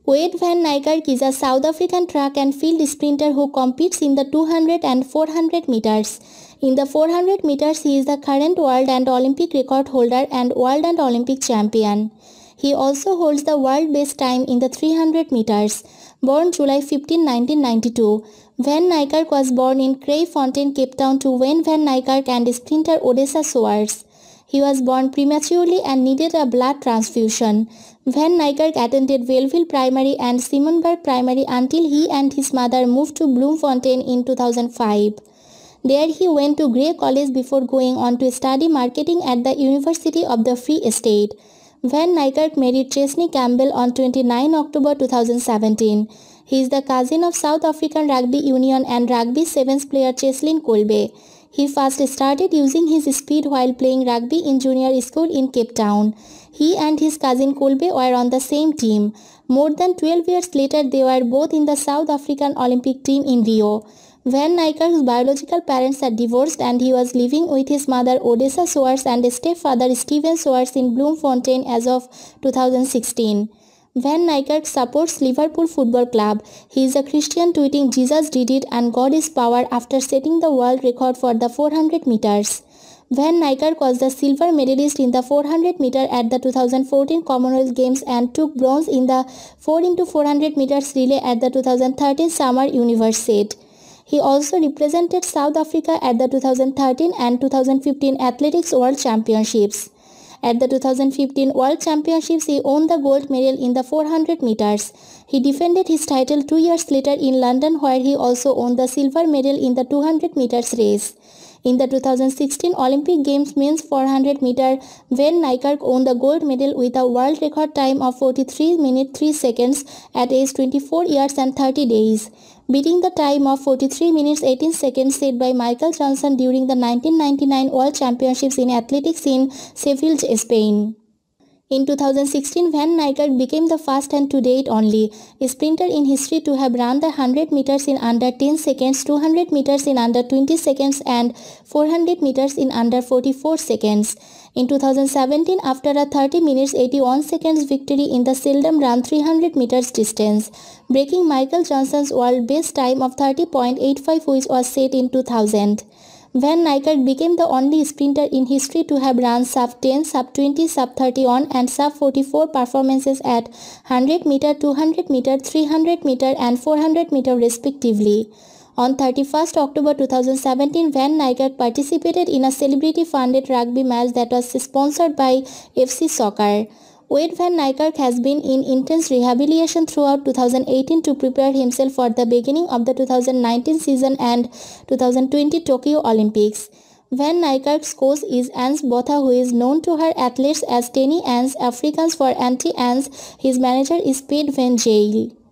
Wayde van Niekerk is a South African track and field sprinter who competes in the 200 and 400 meters. In the 400 meters, he is the current world and Olympic record holder and world and Olympic champion. He also holds the world best time in the 300 meters. Born July 15, 1992, Van Niekerk was born in Kraaifontein, Cape Town to Wayde van Niekerk and sprinter Odessa Swarts. He was born prematurely and needed a blood transfusion. Van Niekerk attended Belleville Primary and Simonburg Primary until he and his mother moved to Bloemfontein in 2005. There he went to Grey College before going on to study marketing at the University of the Free State. Van Niekerk married Chesney Campbell on 29 October 2017. He is the cousin of South African Rugby Union and Rugby Sevens player Cheslin Kolbe. He first started using his speed while playing rugby in junior school in Cape Town. He and his cousin Kolbe were on the same team. More than 12 years later, they were both in the South African Olympic team in Rio. Van Niekerk's biological parents are divorced and he was living with his mother Odessa Swarts and stepfather Steven Swarts in Bloemfontein as of 2016. Van Niekerk supports Liverpool Football Club. He is a Christian, tweeting "Jesus did it and God is power" after setting the world record for the 400 meters. Van Niekerk was the silver medalist in the 400 meter at the 2014 Commonwealth Games and took bronze in the 4x400 meters relay at the 2013 Summer Universiade. He also represented South Africa at the 2013 and 2015 Athletics World Championships. At the 2015 World Championships, he won the gold medal in the 400 meters. He defended his title 2 years later in London, where he also won the silver medal in the 200 meters race. In the 2016 Olympic Games men's 400 meter, Van Niekerk won the gold medal with a world record time of 43 minutes 3 seconds at age 24 years and 30 days, beating the time of 43 minutes 18 seconds set by Michael Johnson during the 1999 World Championships in Athletics in Seville, Spain. In 2016, Van Niekerk became the first and to date only sprinter in history to have run the 100 meters in under 10 seconds, 200 meters in under 20 seconds and 400 meters in under 44 seconds. In 2017, after a 30 minutes 81 seconds victory in the seldom run 300 meters distance, breaking Michael Johnson's world best time of 30.85, which was set in 2000. Van Niekerk became the only sprinter in history to have run sub-10, sub-20, sub-31 and sub-44 performances at 100 meter, 200 meter, 300 meter and 400 meter respectively. On 31st October 2017, Van Niekerk participated in a celebrity-funded rugby match that was sponsored by FC Soccer. Wayde van Niekerk has been in intense rehabilitation throughout 2018 to prepare himself for the beginning of the 2019 season and 2020 Tokyo Olympics. Van Niekerk's coach is Ans Botha, who is known to her athletes as Tenny Ans, Afrikaans for Auntie Ans. His manager is Wayde van Niekerk.